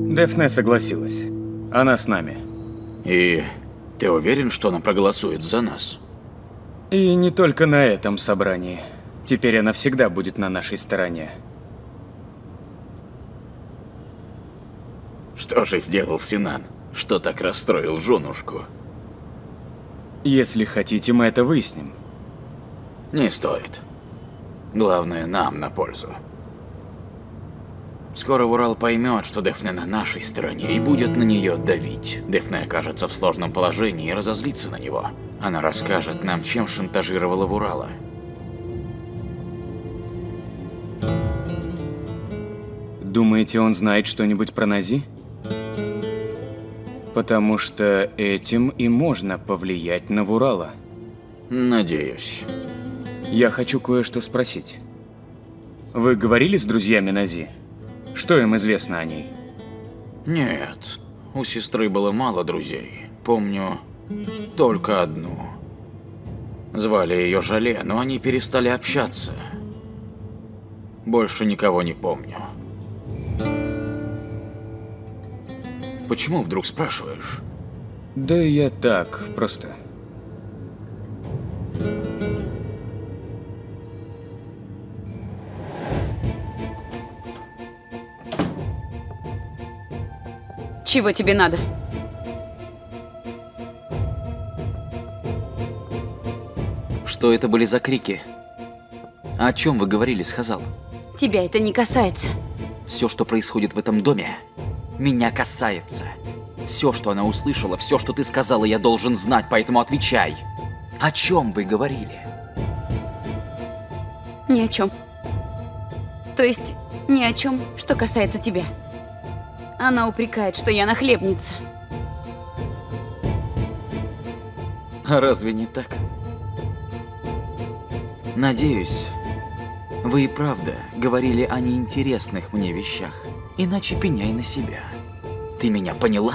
Дефне согласилась. Она с нами. И ты уверен, что она проголосует за нас? И не только на этом собрании. Теперь она всегда будет на нашей стороне. Что же сделал Синан? Что так расстроил женушку? Если хотите, мы это выясним. Не стоит. Главное, нам на пользу. Скоро Вурал поймет, что Дефне на нашей стороне, и будет на нее давить. Дефне окажется в сложном положении и разозлится на него. Она расскажет нам, чем шантажировала Вурала. Думаете, он знает что-нибудь про Нази? Потому что этим и можно повлиять на Вурала. Надеюсь. Я хочу кое-что спросить. Вы говорили с друзьями Нази? Что им известно о ней? Нет, у сестры было мало друзей. Помню только одну. Звали ее Жале, но они перестали общаться. Больше никого не помню. Почему вдруг спрашиваешь? Да я так, просто. Чего тебе надо? Что это были за крики? О чем вы говорили с Хазал? Тебя это не касается. Все, что происходит в этом доме, меня касается. Все, что она услышала, все, что ты сказала, я должен знать, поэтому отвечай. О чем вы говорили? Ни о чем. То есть, ни о чем, что касается тебя. Она упрекает, что я нахлебница. А разве не так? Надеюсь, вы и правда говорили о неинтересных мне вещах. Иначе пеняй на себя. Ты меня поняла?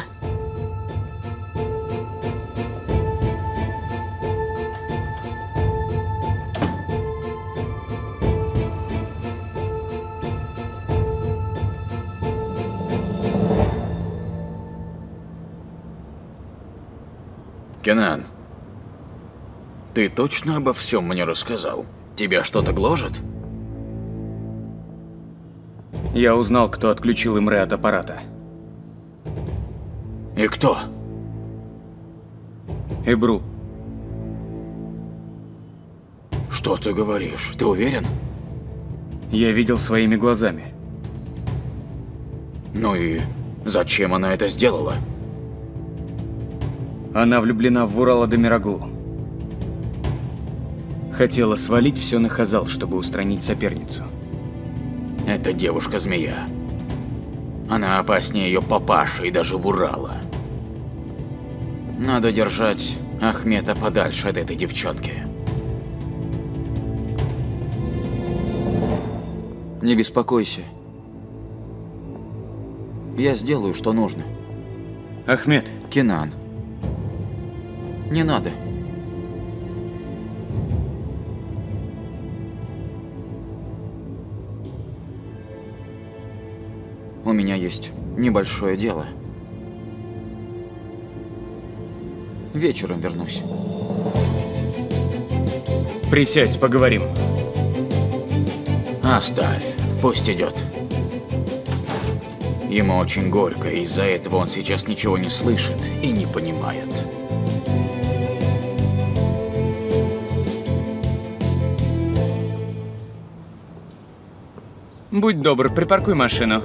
Кенан, ты точно обо всем мне рассказал? Тебя что-то гложет? Я узнал, кто отключил Имре от аппарата. И кто? Эбру. Что ты говоришь? Ты уверен? Я видел своими глазами. Ну и зачем она это сделала? Она влюблена в Вурала Дамираглу. Хотела свалить все на Хазал, чтобы устранить соперницу. Эта девушка-змея. Она опаснее ее папаши и даже Вурала. Надо держать Ахмета подальше от этой девчонки. Не беспокойся. Я сделаю, что нужно. Ахмед. Кенан. Не надо. У меня есть небольшое дело. Вечером вернусь. Присядь, поговорим. Оставь, пусть идет. Ему очень горько, и из-за этого он сейчас ничего не слышит и не понимает. Будь добр, припаркуй машину.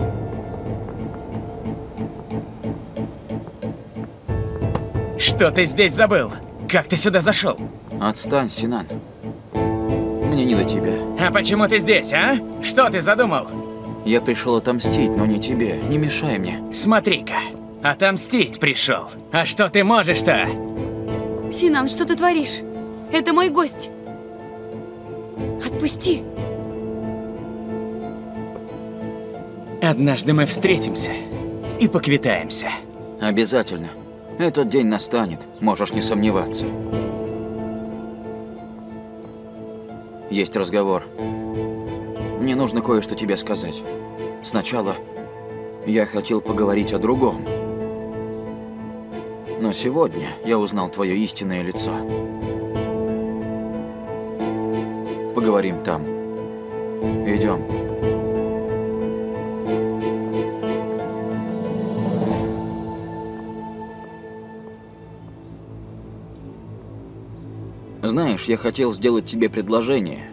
Что ты здесь забыл? Как ты сюда зашел? Отстань, Синан. Мне не до тебя. А почему ты здесь, а? Что ты задумал? Я пришел отомстить, но не тебе. Не мешай мне. Смотри-ка, отомстить пришел. А что ты можешь-то? Синан, что ты творишь? Это мой гость. Отпусти. Однажды мы встретимся и поквитаемся. Обязательно. Этот день настанет, можешь не сомневаться. Есть разговор. Мне нужно кое-что тебе сказать. Сначала Я хотел поговорить о другом. Но сегодня я узнал твое истинное лицо. Поговорим там. Идем. Знаешь, я хотел сделать тебе предложение.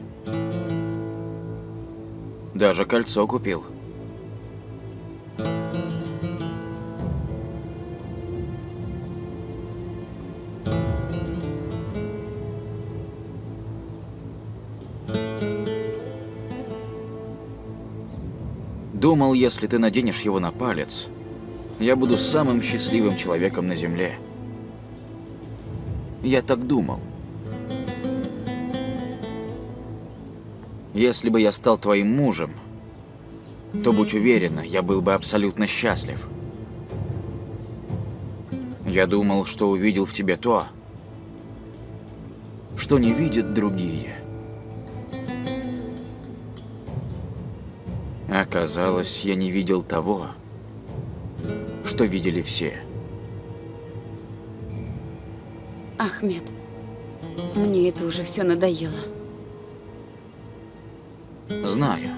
Даже кольцо купил. Думал, если ты наденешь его на палец, я буду самым счастливым человеком на земле. Я так думал. Если бы я стал твоим мужем, то, будь уверена, я был бы абсолютно счастлив. Я думал, что увидел в тебе то, что не видят другие. Оказалось, я не видел того, что видели все. Ахмед, мне это уже все надоело. Знаю.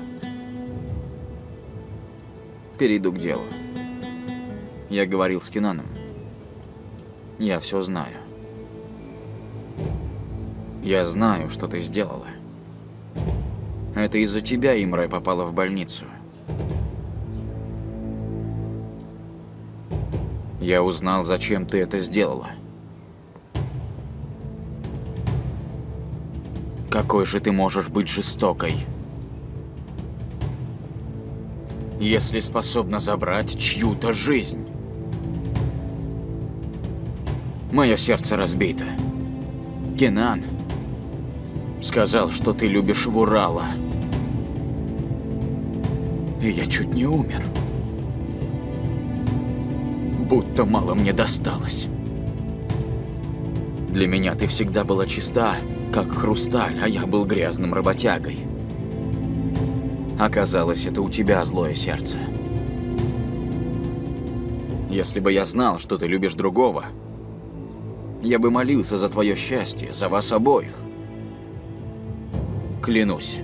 Перейду к делу. Я говорил с Кенаном. Я все знаю. Я знаю, что ты сделала. Это из-за тебя Имре попала в больницу. Я узнал, зачем ты это сделала. Какой же ты можешь быть жестокой, если способна забрать чью-то жизнь? Мое сердце разбито. Кенан сказал, что ты любишь Вурала. И я чуть не умер. Будто мало мне досталось. Для меня ты всегда была чиста, как хрусталь, а я был грязным работягой. Оказалось, это у тебя злое сердце. Если бы я знал, что ты любишь другого, я бы молился за твое счастье, за вас обоих. Клянусь.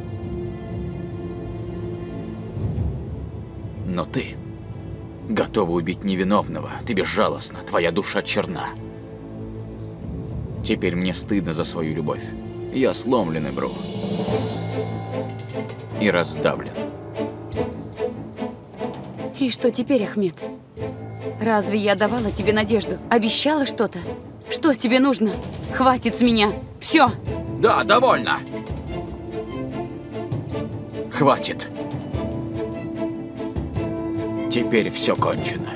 Но ты готова убить невиновного. Ты безжалостна, твоя душа черна. Теперь мне стыдно за свою любовь. Я сломлен, Ибру. И раздавлен. И что теперь, Ахмед? Разве я давала тебе надежду? Обещала что-то? Что тебе нужно? Хватит с меня. Все. Да, довольно. Хватит. Теперь все кончено.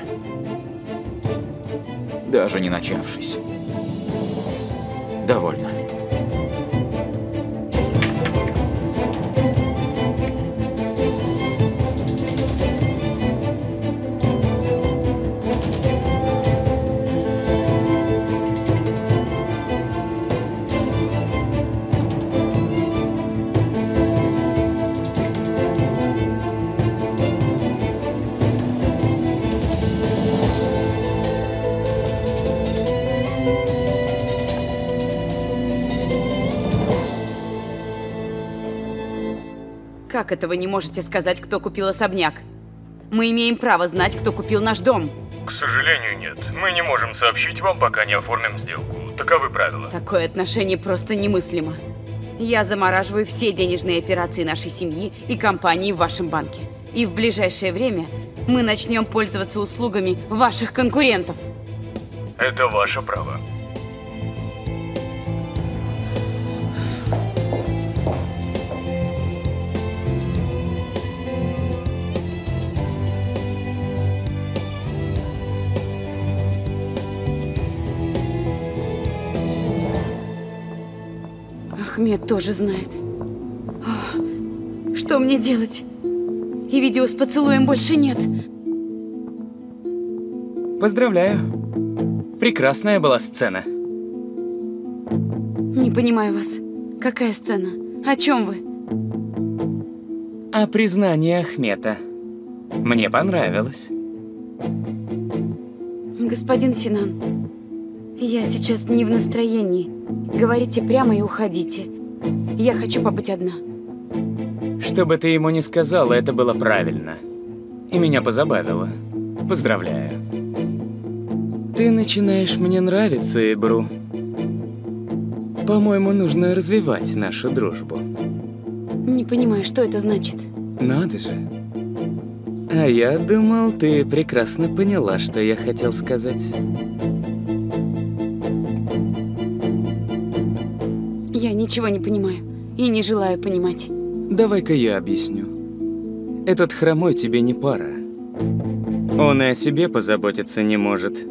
Даже не начавшись. Довольно. Как это вы не можете сказать, кто купил особняк? Мы имеем право знать, кто купил наш дом. К сожалению, нет. Мы не можем сообщить вам, пока не оформим сделку. Таковы правила. Такое отношение просто немыслимо. Я замораживаю все денежные операции нашей семьи и компании в вашем банке. И в ближайшее время мы начнем пользоваться услугами ваших конкурентов. Это ваше право. Ахмед тоже знает. О, что мне делать? И видео с поцелуем больше нет. Поздравляю. Прекрасная была сцена. Не понимаю вас. Какая сцена? О чем вы? О признании Ахмета. Мне понравилось. Господин Синан, я сейчас не в настроении. Говорите прямо и уходите. Я хочу побыть одна. Что бы ты ему ни сказала, это было правильно. И меня позабавило. Поздравляю. Ты начинаешь мне нравиться, Эбру. По-моему, нужно развивать нашу дружбу. Не понимаю, что это значит. Надо же. А я думал, ты прекрасно поняла, что я хотел сказать. Я ничего не понимаю и не желаю понимать. Давай-ка я объясню. Этот хромой тебе не пара. Он и о себе позаботиться не может.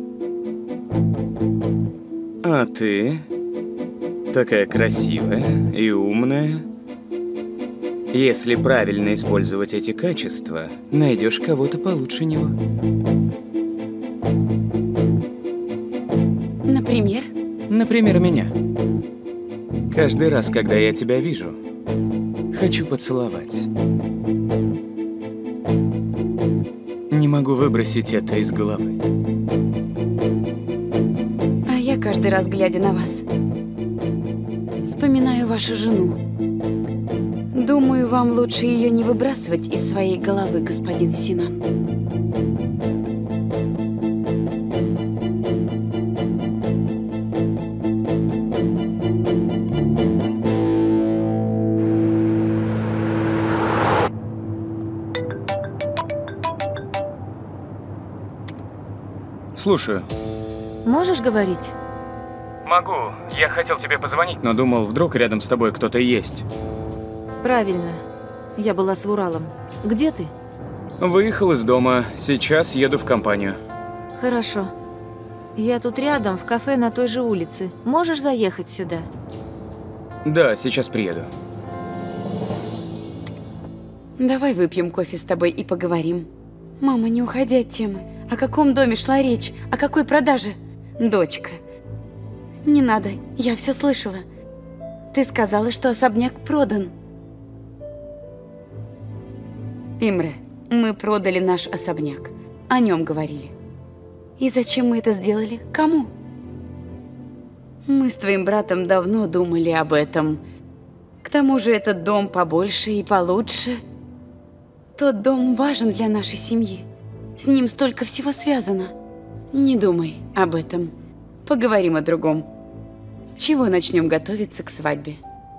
А ты такая красивая и умная. Если правильно использовать эти качества, найдешь кого-то получше него. Например? Например, меня. Каждый раз, когда я тебя вижу, хочу поцеловать. Не могу выбросить это из головы. А я каждый раз, глядя на вас, вспоминаю вашу жену. Думаю, вам лучше ее не выбрасывать из своей головы, господин Синан. Слушаю. Можешь говорить? Могу. Я хотел тебе позвонить. Но думал, вдруг рядом с тобой кто-то есть. Правильно. Я была с Вуралом. Где ты? Выехал из дома. Сейчас еду в компанию. Хорошо. Я тут рядом, в кафе на той же улице. Можешь заехать сюда? Да, сейчас приеду. Давай выпьем кофе с тобой и поговорим. Мама, не уходи от темы. О каком доме шла речь? О какой продаже? Дочка. Не надо, я все слышала. Ты сказала, что особняк продан. Имре, мы продали наш особняк. О нем говорили. И зачем мы это сделали? Кому? Мы с твоим братом давно думали об этом. К тому же этот дом побольше и получше. Тот дом важен для нашей семьи. С ним столько всего связано. Не думай об этом. Поговорим о другом. С чего начнем готовиться к свадьбе?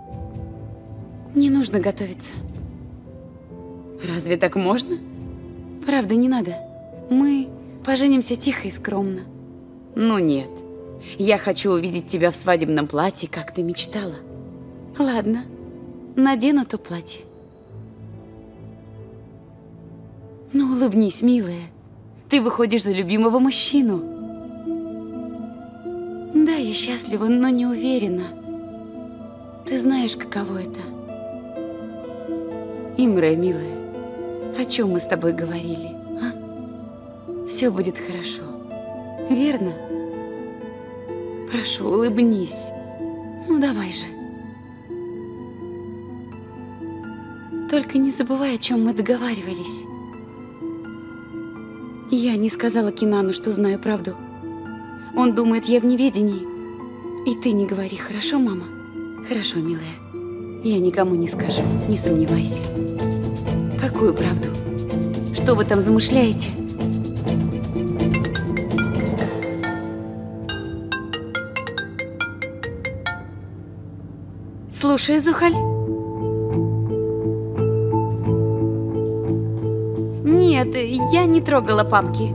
Не нужно готовиться. Разве так можно? Правда, не надо. Мы поженимся тихо и скромно. Ну нет. Я хочу увидеть тебя в свадебном платье, как ты мечтала. Ладно, надену то платье. Ну, улыбнись, милая. Ты выходишь за любимого мужчину. Да, я счастлива, но не уверена. Ты знаешь, каково это. Имре, милая, о чем мы с тобой говорили, а? Все будет хорошо. Верно? Прошу, улыбнись. Ну, давай же. Только не забывай, о чем мы договаривались. Я не сказала Кинану, что знаю правду. Он думает, я в неведении. И ты не говори, хорошо, мама? Хорошо, милая. Я никому не скажу, не сомневайся. Какую правду? Что вы там замышляете? Слушай, Зухаль. Нет, я не трогала папки.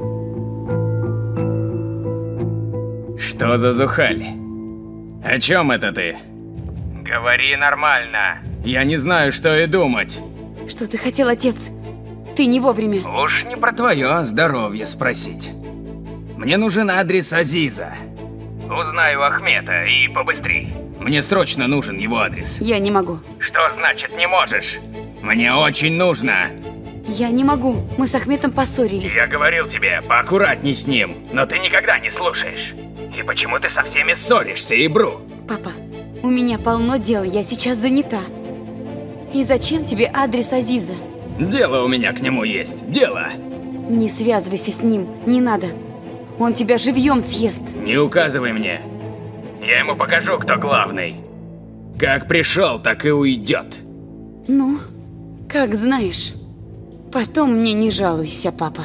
Что за Зухаль? О чем это ты? Говори нормально. Я не знаю, что и думать. Что ты хотел, отец? Ты не вовремя. Уж не про Твое здоровье спросить. Мне нужен адрес Азиза. Узнаю Ахмета и побыстрей. Мне срочно нужен его адрес. Я не могу. Что значит не можешь? Мне очень нужно. Я не могу. Мы с Ахметом поссорились. Я говорил тебе, Аккуратней с ним. Но ты никогда не слушаешь. И почему ты со всеми ссоришься, Ибру. Папа, у меня полно дел, я сейчас занята. И зачем тебе адрес Азиза? Дело у меня к нему есть. Дело. Не связывайся с ним, не надо. Он тебя живьем съест. Не указывай мне. Я ему покажу, кто главный. Как пришел, так и уйдет. Ну, как знаешь. Потом мне не жалуйся, папа.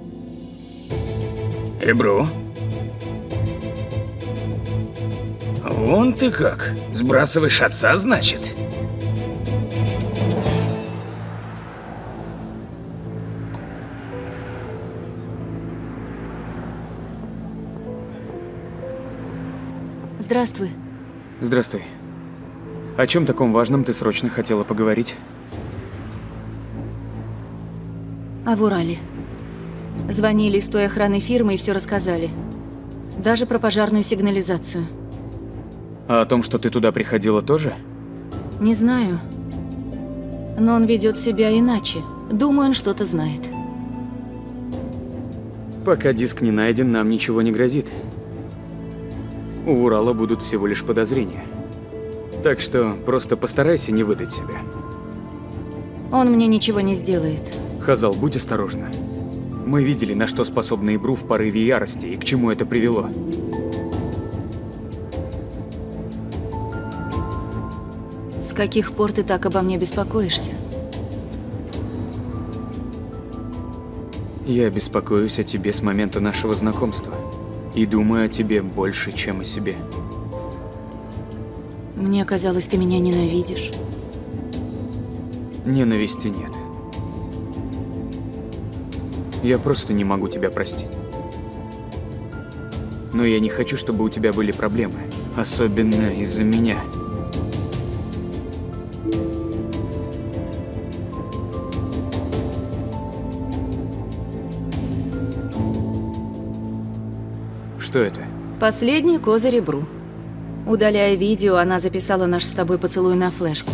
Эбру? Вон ты как. Сбрасываешь отца, значит? Здравствуй. Здравствуй. О чем таком важном ты срочно хотела поговорить? А в Урале? Звонили из той охраны фирмы и все рассказали. Даже про пожарную сигнализацию. А о том, что ты туда приходила, тоже? Не знаю. Но он ведет себя иначе. Думаю, он что-то знает. Пока диск не найден, нам ничего не грозит. У Урала будут всего лишь подозрения. Так что просто постарайся не выдать себя. Он мне ничего не сделает. Хазал, будь осторожна. Мы видели, на что способна Эбру в порыве ярости и к чему это привело. С каких пор ты так обо мне беспокоишься? Я беспокоюсь о тебе с момента нашего знакомства. И думаю о тебе больше, чем о себе. Мне казалось, ты меня ненавидишь. Ненависти нет. Я просто не могу тебя простить. Но я не хочу, чтобы у тебя были проблемы. Особенно из-за меня. Что это? Последний козырь Эбру. Удаляя видео, она записала наш с тобой поцелуй на флешку.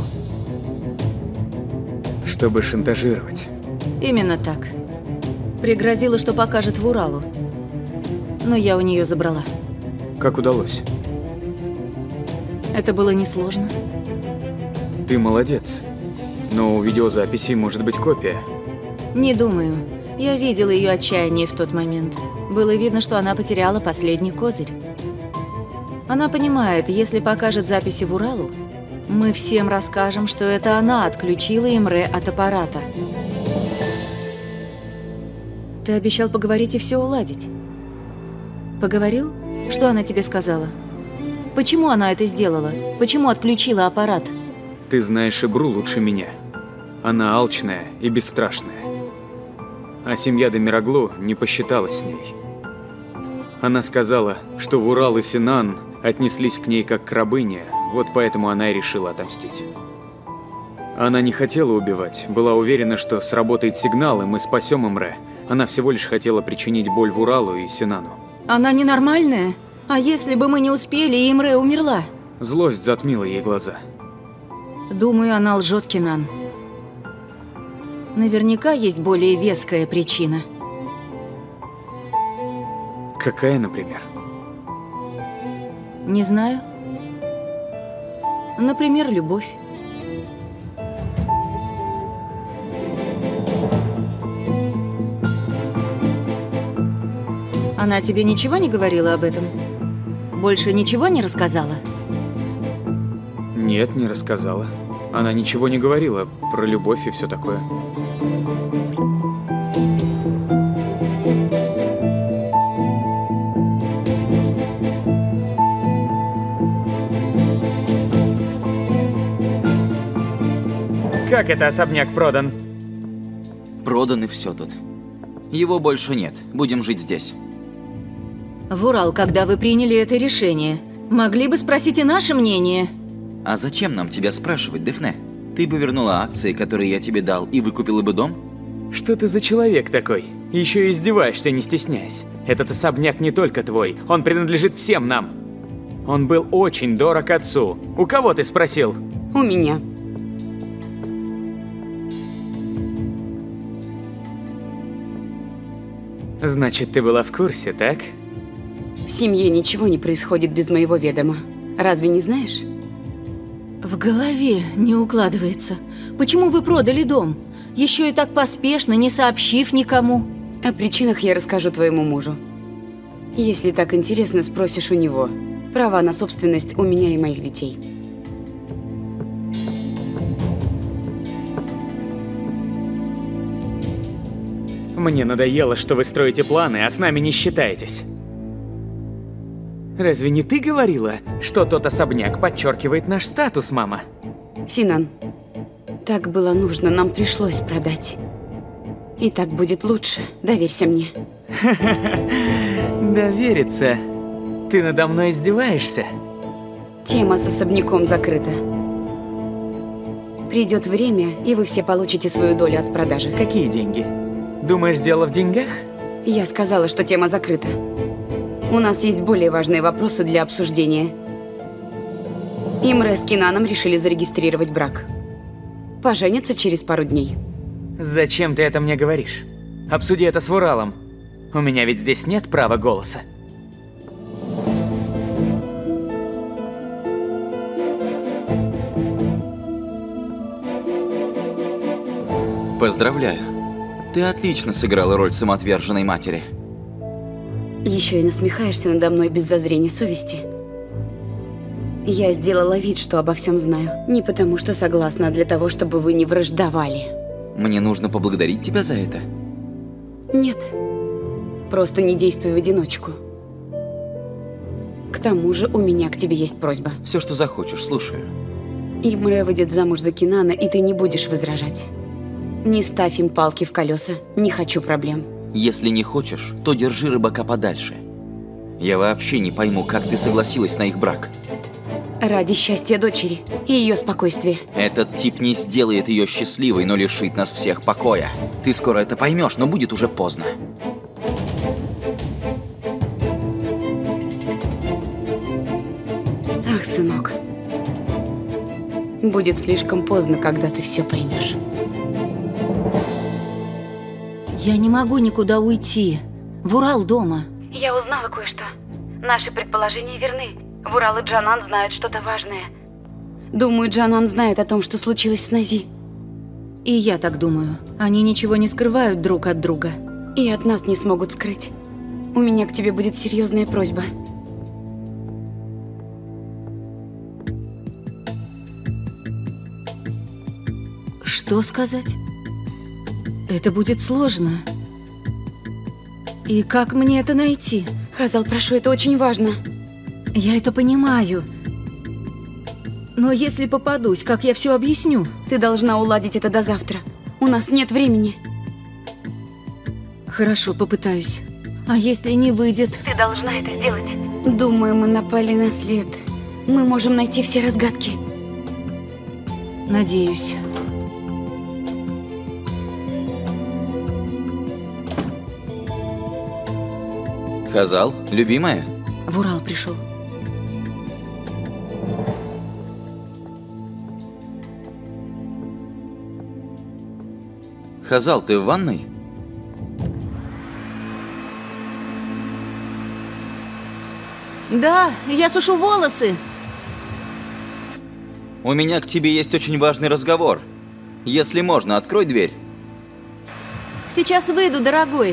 Чтобы шантажировать. Именно так. Пригрозила, что покажет в Уралу. Но я у нее забрала. Как удалось? Это было несложно. Ты молодец. Но у видеозаписей может быть копия. Не думаю. Я видела ее отчаяние в тот момент. Было видно, что она потеряла последний козырь. Она понимает, если покажет записи в Уралу, мы всем расскажем, что это она отключила Имре от аппарата. Ты обещал поговорить и все уладить. Поговорил? Что она тебе сказала? Почему она это сделала? Почему отключила аппарат? Ты знаешь Эбру лучше меня. Она алчная и бесстрашная. А семья Демироглу не посчиталась с ней. Она сказала, что в Урал и Синан отнеслись к ней как к рабыне, вот поэтому она и решила отомстить. Она не хотела убивать, была уверена, что сработает сигнал, и мы спасем Имре. Она всего лишь хотела причинить боль в Уралу и Синану. Она ненормальная? А если бы мы не успели, и Имре умерла? Злость затмила ей глаза. Думаю, она лжет, Кинан. Наверняка есть более веская причина. Какая, например? Не знаю. Например, любовь. Она тебе ничего не говорила об этом? Больше ничего не рассказала? Нет, не рассказала. Она ничего не говорила про любовь и все такое. Как это особняк продан? Продан и все тут. Его больше нет. Будем жить здесь. В Урал, когда вы приняли это решение, могли бы спросить и наше мнение. А зачем нам тебя спрашивать, Дефне? Ты бы вернула акции, которые я тебе дал, и выкупила бы дом? Что ты за человек такой? Еще и издеваешься, не стесняясь. Этот особняк не только твой, он принадлежит всем нам. Он был очень дорог отцу. У кого ты спросил? У меня. Значит, ты была в курсе, так? В семье ничего не происходит без моего ведома. Разве не знаешь? В голове не укладывается. Почему вы продали дом? Еще и так поспешно, не сообщив никому. О причинах я расскажу твоему мужу. Если так интересно, спросишь у него. Права на собственность у меня и моих детей. Мне надоело, что вы строите планы, а с нами не считаетесь. Разве не ты говорила, что тот особняк подчеркивает наш статус, мама? Синан, так было нужно, нам пришлось продать. И так будет лучше, доверься мне. Довериться? Ты надо мной издеваешься? Тема с особняком закрыта. Придет время, и вы все получите свою долю от продажи. Какие деньги? Думаешь, дело в деньгах? Я сказала, что тема закрыта. У нас есть более важные вопросы для обсуждения. Имре с Кинаном решили зарегистрировать брак. Поженятся через пару дней. Зачем ты это мне говоришь? Обсуди это с Вуралом. У меня ведь здесь нет права голоса. Поздравляю. Ты отлично сыграла роль самоотверженной матери. Еще и насмехаешься надо мной без зазрения совести. Я сделала вид, что обо всем знаю. Не потому, что согласна, а для того, чтобы вы не враждовали. Мне нужно поблагодарить тебя за это. Нет. Просто не действуй в одиночку. К тому же у меня к тебе есть просьба. Все, что захочешь, слушаю. Имре выйдет замуж за Кинана, и ты не будешь возражать. Не ставь им палки в колеса. Не хочу проблем. Если не хочешь, то держи рыбака подальше. Я вообще не пойму, как ты согласилась на их брак. Ради счастья дочери и ее спокойствия. Этот тип не сделает ее счастливой, но лишит нас всех покоя. Ты скоро это поймешь, но будет уже поздно. Ах, сынок. Будет слишком поздно, когда ты все поймешь. Я не могу никуда уйти. Вурал дома. Я узнала кое-что. Наши предположения верны. Вурал и Джанан знают что-то важное. Думаю, Джанан знает о том, что случилось с Нази. И я так думаю. Они ничего не скрывают друг от друга. И от нас не смогут скрыть. У меня к тебе будет серьезная просьба. Что сказать? Это будет сложно. И как мне это найти? Хазал, прошу, это очень важно. Я это понимаю. Но если попадусь, как я все объясню? Ты должна уладить это до завтра. У нас нет времени. Хорошо, попытаюсь. А если не выйдет? Ты должна это сделать. Думаю, мы напали на след. Мы можем найти все разгадки. Надеюсь. Хазал, любимая? Вурал пришел. Хазал, ты в ванной? Да, я сушу волосы. У меня к тебе есть очень важный разговор. Если можно, открой дверь. Сейчас выйду, дорогой.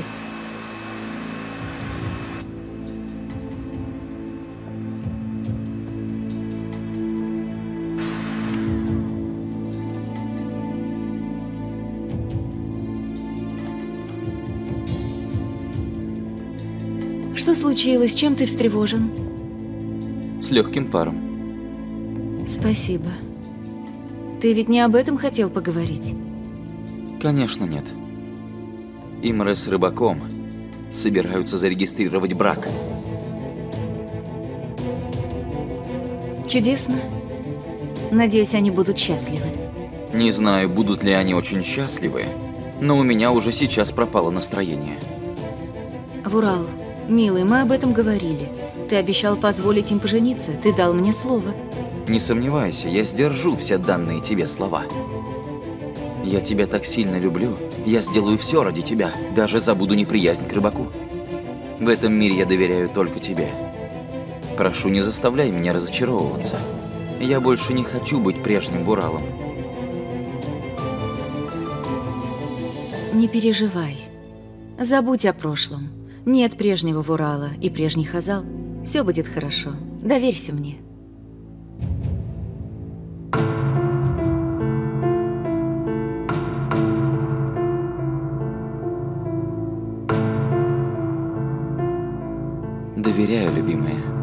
Что случилось? Чем ты встревожен? С легким паром. Спасибо. Ты ведь не об этом хотел поговорить? Конечно, нет. Имре с рыбаком собираются зарегистрировать брак. Чудесно. Надеюсь, они будут счастливы. Не знаю, будут ли они очень счастливы, но у меня уже сейчас пропало настроение. Вурал, милый, мы об этом говорили. Ты обещал позволить им пожениться. Ты дал мне слово. Не сомневайся, я сдержу все данные тебе слова. Я тебя так сильно люблю, я сделаю все ради тебя, даже забуду неприязнь к рыбаку. В этом мире я доверяю только тебе. Прошу, не заставляй меня разочаровываться. Я больше не хочу быть прежним Вуралом. Не переживай. Забудь о прошлом. Нет прежнего Вурала и прежний Хазал. Все будет хорошо. Доверься мне. Доверяю, любимая.